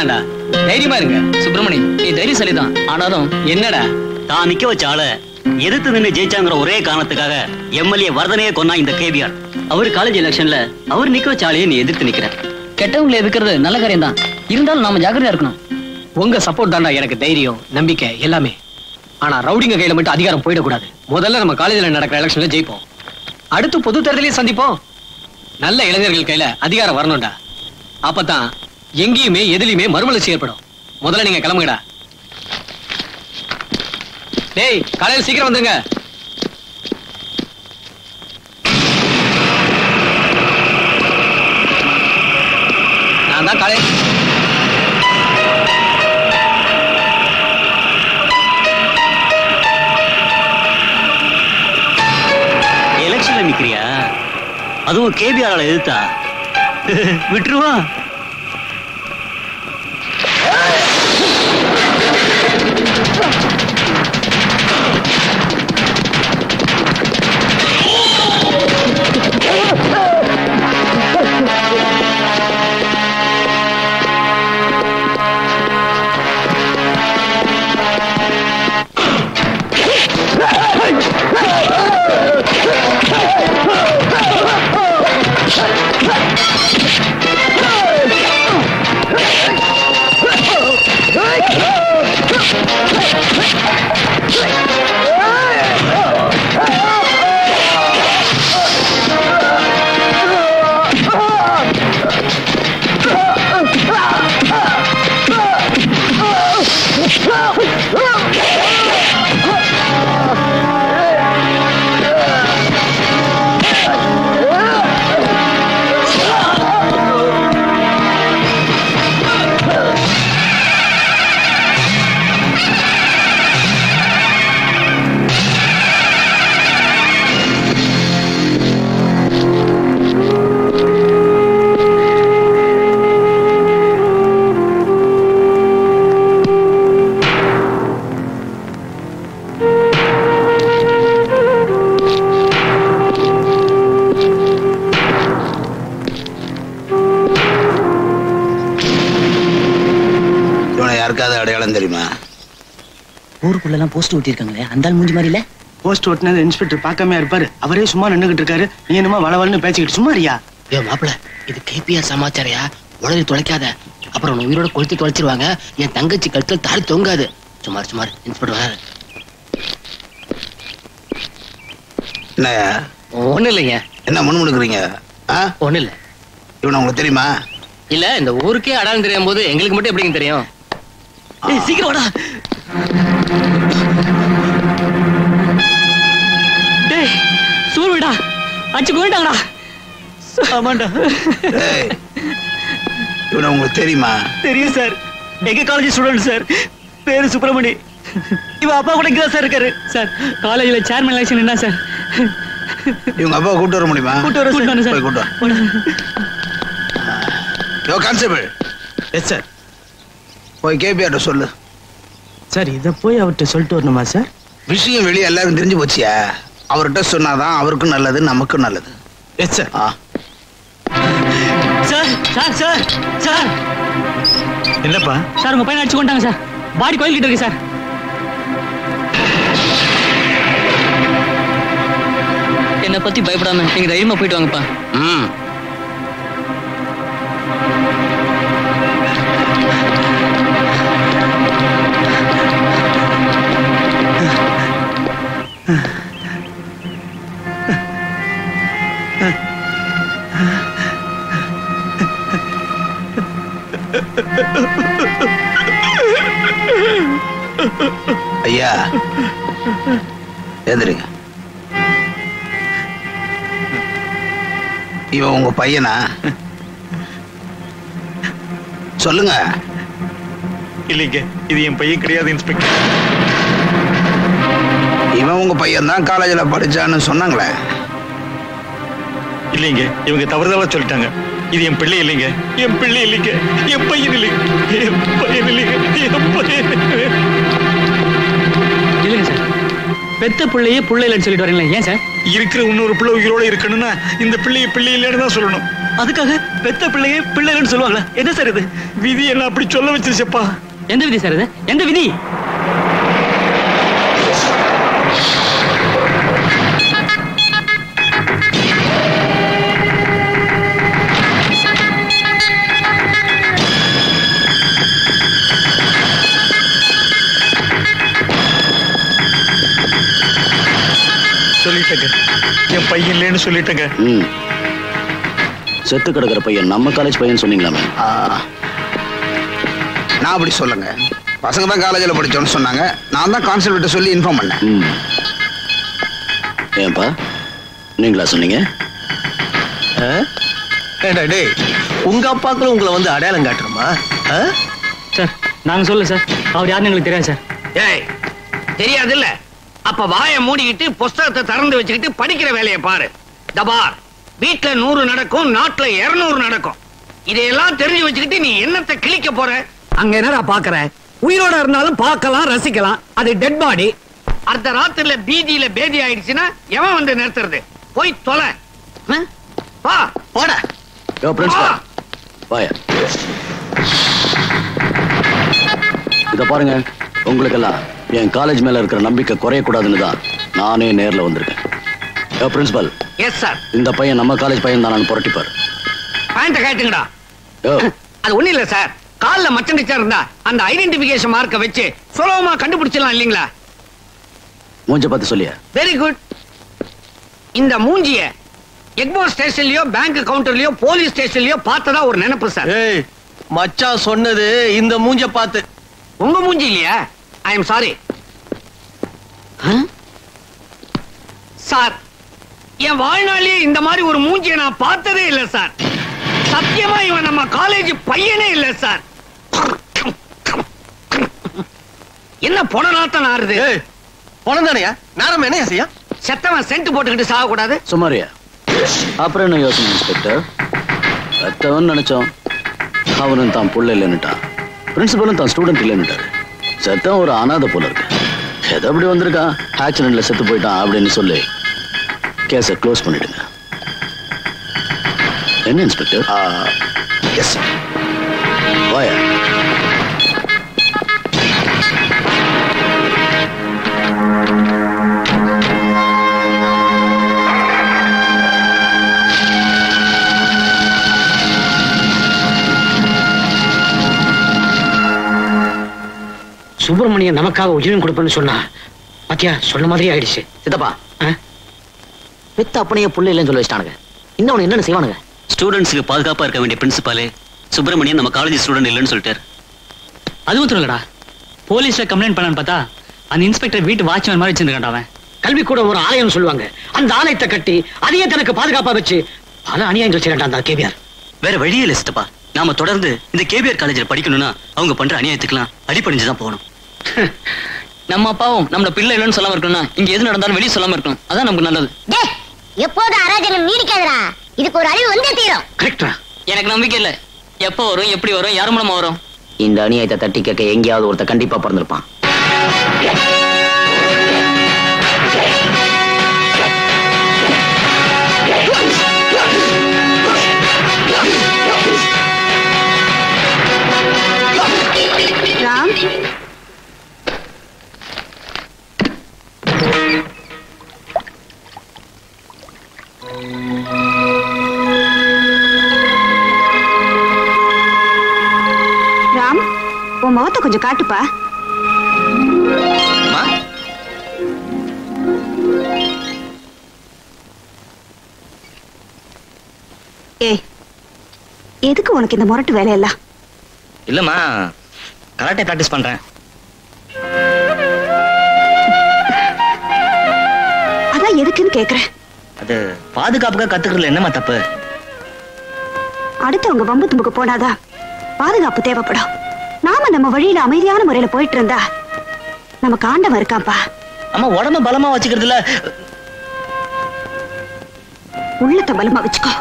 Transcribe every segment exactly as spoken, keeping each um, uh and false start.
தான்டா, தைரியமா இருங்க. சுப்பிரமணி, நீ தைரியசாலி தான். ஆனாலும் என்னடா தான் நிக்க வச்ச ஆள எதிர்த்து நின்று ஜெயிச்சாங்கிற ஒரே காரணத்துக்காக எம்எல்ஏ வர்தனையே கொன்னா இந்த கேபிஆர். அவர் காலேஜ் எலெக்ஷன்ல அவர் நிக்க வச்ச ஆளையே நீ எதிர்த்து நிக்கிற. கெட்டவங்களை எதிர்க்கிறது நல்ல காரியம் தான். இருந்தாலும் நாம ஜாக்கிரதையா இருக்கணும். உங்க சப்போர்ட் தான்டா எனக்கு தைரியம், நம்பிக்கை எல்லாமே. ஆனா ரவுடிங்க கையில மட்டும் அதிகாரம் போயிடக்கூடாது. முதல்ல நம்ம காலேஜ்ல நடக்கிற எலெக்ஷன்ல ஜெயிப்போம். அடுத்து பொது தேர்தலையும் சந்திப்போம். நல்ல இளைஞர்கள் கையில அதிகாரம் வரணும்டா. அப்பதான் எங்கேயுமே எதிலையுமே மறுமலர்ச்சி ஏற்படும். முதல்ல நீங்க கிளம்புங்கடா. டேய், காலையில சீக்கிரம் வந்துருங்க. நான் தான் காலை எலெக்ஷன்ல நிக்கிறியா? அதுவும் கேபிஆர் எதிர்த்தா விட்டுருவா? அடையாளம் தெரியுமா? ஊருக்குள்ள எல்லாம் போஸ்ட் ஒட்டி இருக்காங்களே, அந்த ஆள் மூஞ்சி மாதிரி இல்ல? போஸ்ட் ஒட்டினது இன்ஸ்பெக்டர் பார்க்காம இருப்பாரு. அவரே சும்மா நின்னுகிட்டு இருக்காரு. நீ என்னமா வளவலன்னு பேசிக்கிட்டு சும்மா இருக்கியா? ஏ மாப்பிள, இது கேபிஆர் சமாச்சாரியா, உடனே தொலைக்காத. அப்புறம் உன் உயிரோட கொளுத்தி தொலைச்சிருவாங்க. என் தங்கச்சி கழுத்துல தாடி தொங்காது. சுமார் சுமார் இன்ஸ்பெக்டர் வராரு. என்னையா? ஒண்ணு இல்லைங்க. என்ன முன்முடுக்குறீங்க? ஒண்ணு இல்ல. இவனை உங்களுக்கு தெரியுமா? இல்ல, இந்த ஊருக்கே அடையாளம் தெரியும் போது எங்களுக்கு மட்டும் எப்படிங்க தெரியும்? சீக்கிரம் வாடா. டேய் சூர்விடா, அச்சு கோயிட்டாங்கடா. ஆமாண்டா. இவனை உங்களுக்கு தெரியுமா? தெரியும் சார், எங்க காலேஜ் ஸ்டூடெண்ட் சார். பேரு சுப்பிரமணி. இவன் அப்பா கூட இங்கதான் சார் இருக்காரு சார். காலேஜ்ல சேர்மன் எலெக்ஷன் என்ன சார்? இவங்க அப்பா கூட்டு வர முடியுமா? கூட்டு வர சார். போய் கூட்டு வா. யோ கான்ஸ்டபிள். Yes sir. போய் கேபிஆர்ட்ட சொல்லு. சார் இத போய் அவர்கிட்ட சொல்லிட்டு வரணுமா சார்? விஷயம் வெளியே எல்லாரும் தெரிஞ்சு போச்சியா? அவர்கிட்ட சொன்னாதான் அவருக்கும் நல்லது, நமக்கும் நல்லது. Yes sir. ஆ சார் சார் சார் சார். என்னப்பா? சார் உங்க பையன் அடிச்சு கொண்டாங்க சார். பாடி கோயில் கிட்ட இருக்கு சார். என்னை பத்தி பயப்படாம நீங்க தைரியமா போயிட்டு வாங்கப்பா. ம். ஐயா எந்திரிங்க. இவன் உங்க பையனா? சொல்லுங்க. இல்லைங்க, இது என் பையன் கிடையாது இன்ஸ்பெக்டர். இவன் உங்க பையன் தான் காலேஜ்ல படிச்சான்னு சொன்னாங்களே. இல்லைங்க, இவங்க தவறுதலா சொல்லிட்டாங்க. இது என் பிள்ளை இல்லைங்க, என் பிள்ளை இல்லைங்க, என் பையன் இல்லைங்க, என் பையன் இல்லைங்க, என் பையன் இல்லைங்க சார். பெத்த பிள்ளையே புள்ள இல்லைன்னு சொல்லிட்டு வரீங்களா? ஏன் சார்? இருக்கிற இன்னொரு பிள்ளை உயிரோட இருக்கணும்னா இந்த பிள்ளையை பிள்ளை இல்லைன்னு தான் சொல்லணும். அதுக்காக பெத்த பிள்ளையே பிள்ளை இல்லைன்னு சொல்லுவாங்களா? என்ன சார் இது? விதி என்ன அப்படி சொல்ல வச்சிருச்சப்பா. எந்த விதி சார் இது? எந்த விதி? சொல்லிட்டேங்க, என் பையன் இல்லைன்னு சொல்லிட்டேங்க. செத்து கிடக்கிற பையன் நம்ம காலேஜ் பையன் சொன்னீங்களாமே? நான் அப்படி சொல்லுங்க, பசங்க தான் காலேஜில் படிச்சோன்னு சொன்னாங்க. நான் தான் கான்செப்ட் விட்டு சொல்லி இன்ஃபார்ம் பண்ணேன். ஏன்பா நீங்களா சொன்னீங்க? டேய், உங்க அப்பாக்களும் உங்களை வந்து அடையாளம் காட்டுறோமா? சார் நாங்க சொல்ல சார், அவர் யாருன்னு எங்களுக்கு தெரியாது சார். ஏய், தெரியாது இல்ல? அப்ப வாயை மூடிக்கிட்டு புஸ்தகத்தை திறந்து வச்சுக்கிட்டு படிக்கிற வேலையை பாரு. தபார், வீட்டுல நூறு நடக்கும், நாட்டுல இருநூறு நடக்கும். இதையெல்லாம் தெரிஞ்சு வச்சுக்கிட்டு நீ என்னத்தை கிழிக்க போற? அங்க என்னடா பாக்குற? உயிரோட இருந்தாலும் பார்க்கலாம், ரசிக்கலாம். அது டெட் பாடி. அடுத்த ராத்திரில பீதியில பேதி ஆயிடுச்சுன்னா எவன் வந்து நிறுத்துறது? போய் தொலை. வா போட. யோ பிரின்சிபல், வாயா. இத பாருங்க, உங்களுக்கெல்லாம் என் காலேஜ் மேல இருக்கிற நம்பிக்கை குறைய கூடாதுன்னு தான் நானே நேர்ல வந்திருக்கேன். யோ பிரின்சிபல். Yes sir. இந்த பையன் நம்ம காலேஜ் பையன் தான், நான் புரட்டிப்பார். பாயிண்ட கேட்டுங்கடா. யோ, அது ஒண்ணு இல்ல சார், கால்ல மச்சம் டிச்சா இருந்தா அந்த ஐடென்டிபிகேஷன் மார்க்க வச்சு சுலபமா கண்டுபிடிச்சிடலாம் இல்லீங்களா? மூஞ்ச பார்த்து சொல்லியா? Very good. இந்த மூஞ்சிய எக்மோ ஸ்டேஷன்லயோ பேங்க் கவுண்டர்லயோ போலீஸ் ஸ்டேஷன்லயோ பார்த்ததா ஒரு நினைப்பு சார். ஏய், மச்சான் சொன்னது இந்த மூஞ்ச பார்த்து. உங்க மூஞ்சி இல்லையா? I am sorry sir. என் வாழ்நாளிலே இந்த மாதிரி ஒரு மூஞ்சியை நான் பார்த்ததே இல்லை சார். சத்தியமா இவன் நம்ம காலேஜ் பையனே இல்லை சார். என்ன பொணநாத்தம் நாறுது? பொணந்தானையா? நாரம் என்ன செய்யா? செத்தவன் சென்ட் போட்டுக்கிட்டு சாக கூடாது. சுமாரியா? அப்புறம் என்ன யோசனை இன்ஸ்பெக்டர்? செத்தவன் நினைச்சோம், அவனும் தான் புள்ள இல்லைன்னுட்டான். பிரின்சிபலும் தான் ஸ்டூடெண்ட் இல்லைன்னுட்டாரு. செத்தவன் ஒரு அனாதை போல இருக்கு. எது அப்படி வந்திருக்கான், ஆக்சிடென்ட்ல செத்து போயிட்டான் அப்படின்னு சொல்லி கேஸை க்ளோஸ் பண்ணிடுங்க. என்ன இன்ஸ்பெக்டர்? எஸ் வாயா. சுப்பிரமணியன் நமக்காக உயிரும் கொடுப்பேன்னு சொன்னா பாத்தியா, சொன்ன மாதிரி ஆயிடுச்சு. சித்தப்பா, பெத்த அப்பனையே புள்ள இல்லைன்னு சொல்லி வச்சிட்டானுங்க. இன்னொன்னு என்னன்னு செய்வானுங்க? ஸ்டூடெண்ட்ஸுக்கு பாதுகாப்பா இருக்க வேண்டிய பிரின்சிபாலே சுப்பிரமணியன் நம்ம காலேஜ் ஸ்டூடெண்ட் இல்லைன்னு சொல்லிட்டாரு. அதுவும் சொல்லடா, போலீஸ்ல கம்ப்ளைண்ட் பண்ணான்னு பார்த்தா அந்த இன்ஸ்பெக்டர் வீட்டு வாட்ச்மேன் மாதிரி வச்சிருக்கான். அவன் கல்வி கூட ஒரு ஆலயம் சொல்லுவாங்க. அந்த ஆலயத்தை கட்டி அதையே தனக்கு பாதுகாப்பா வச்சு பல அநியாயங்கள் செய்யறான் அந்த கேபிஆர். வேற வழியே இல்லை சித்தப்பா. நாம தொடர்ந்து இந்த கேபிஆர் காலேஜில் படிக்கணும்னா அவங்க பண்ற அநியாயத்துக்குலாம் அடிப்படைஞ்சுதான் போகணும். நம்ம அப்பாவும் நம்மள பிள்ளை இல்லைன்னு சொல்லாம இருக்கணும்னா இங்க எது நடந்தாலும் வெளியே சொல்லாம இருக்கணும். அதான் நமக்கு நல்லது. எப்போது அராஜகம் நீடிக்காதடா. இதுக்கு ஒரு அழிவு வந்தே தீரும். கரெக்டா? எனக்கு நம்பிக்கை இல்ல. எப்போ வரும், எப்படி வரும், யார் மூலமா வரும்? இந்த அநியாயத்தை தட்டி கேட்க எங்கேயாவது ஒருத்த கண்டிப்பா பிறந்திருப்பான். ராம், ராம், உன் முகத்தை கொஞ்சம் காட்டுப்பா. ஏ, எதுக்கு உனக்கு இந்த முரட்டு வேலையெல்லாம்? இல்லம்மா, கராட்டே பிராக்டிஸ் பண்றேன். அதான் எதுக்குன்னு கேக்குறேன். அது பாதுகாப்புக்காக கத்துக்கிறதுல என்னமா தப்பு? அடுத்தவங்க வம்பு தும்புக்கு போனாதான் பாதுகாப்பு தேவைப்படும். நாம நம்ம வழியில அமைதியான முறையில போயிட்டு இருந்தா நமக்கு ஆண்டவன் இருக்காப்பா. அம்மா, உடம்ப பலமா வச்சுக்கிறதுல உள்ளத்தை பலமா வச்சுக்கோ.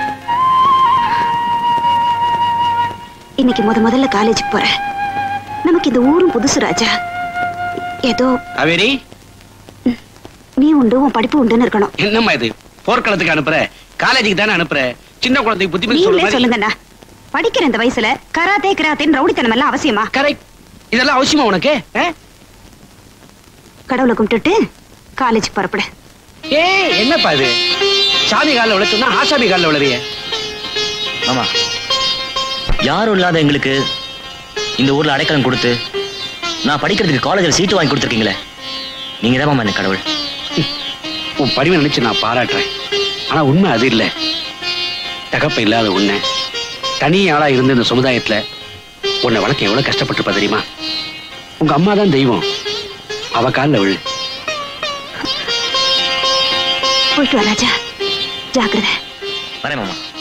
இன்னைக்கு முத முதல்ல காலேஜுக்கு போறேன். நமக்கு இந்த ஊரும் புதுசு ராஜா. ஏதோ காவேரி, நீ உண்டு உன் படிப்பு உண்டுன்னு இருக்கணும். என்னம்மா இது போர்க்களத்துக்கு அனுப்புற காலேஜுக்கு தானே அனுப்புற சின்ன குழந்தைக்கு புத்தி நீங்களே சொல்லுங்கண்ணா. படிக்கிற இந்த வயசுல கராத்தே கிராத்தேன்னு ரவுடித்தனம் எல்லாம் அவசியமா? கரெக்ட். இதெல்லாம் அவசியமா உனக்கு? கடவுளை கும்பிட்டுட்டு காலேஜுக்கு புறப்படு. ஏ என்னப்பா இது சாமி காலில் விளச்சுன்னா ஆசாமி காலில் விளறிய. ஆமா யாரும் இல்லாத எங்களுக்கு இந்த ஊர்ல அடைக்கலம் கொடுத்து நான் படிக்கிறதுக்கு காலேஜில் சீட்டு வாங்கி கொடுத்துருக்கீங்களே, நீங்க தான் மாமா என்ன கடவுள். உன் படிவை நினைச்சு நான் பாராட்டுறேன். ஆனா உண்மை அது இல்லை. தகப்ப இல்லாத உன்னை தனி ஆளா இருந்த இந்த சமுதாயத்துல உன்னை வளர்க்க எவ்வளவு கஷ்டப்பட்டுப்பா தெரியுமா? உங்க அம்மா தான் தெய்வம். அவ காலில் விழு. போயிட்டு வா ராஜா, ஜாக்கிரதை. வரேன் மாமா.